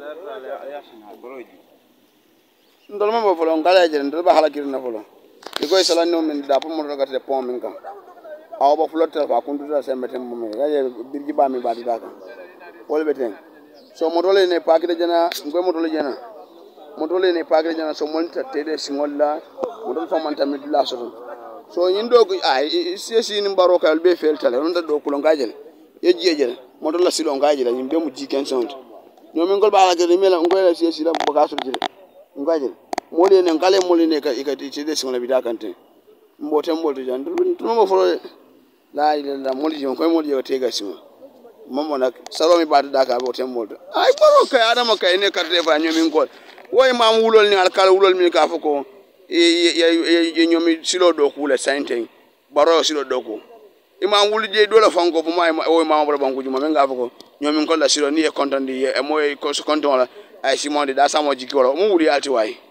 ndol mo folo ngala je ndol ba hala kirna folo iko sala no min da po mo rogate pom min kan aw ba flotter fa kundu da sembe tem mo me ya birji ba mi ba di daga wol beten so mo dole ne pakide jana ngoy mo dole jana mo dole ne pakide jana so mon ta tede singolla mo dole fa man tamit la so nyindo ay sesi ni mbaro kal be fel tale on da do kulo ngajel ye jejel mo dole silo ngajel nyimbe mu jiken sound nyomi ngol ba la ke mela ngoy la sesi la boka so jile ngajel mole ne ngale mole ne ka ikati tede singolla bida kante mbote mbolto jan dum mo folo la ila mole jon koy mole yo tega simo momo nak salomi ba da ka bo tembolto ay baro kay adama kay ne carte fa nyomi ngol woy mam wulol ni alkal wulol mi ka foko ye nyomi silo do kula sainte baro silo do ko imam wulje do la fango fu may woy mam baro bangu juma men ga foko nyomi ngol la silo ni e contandi e moy ko so konton la ay simonde da samo jikolo mo wuli alti way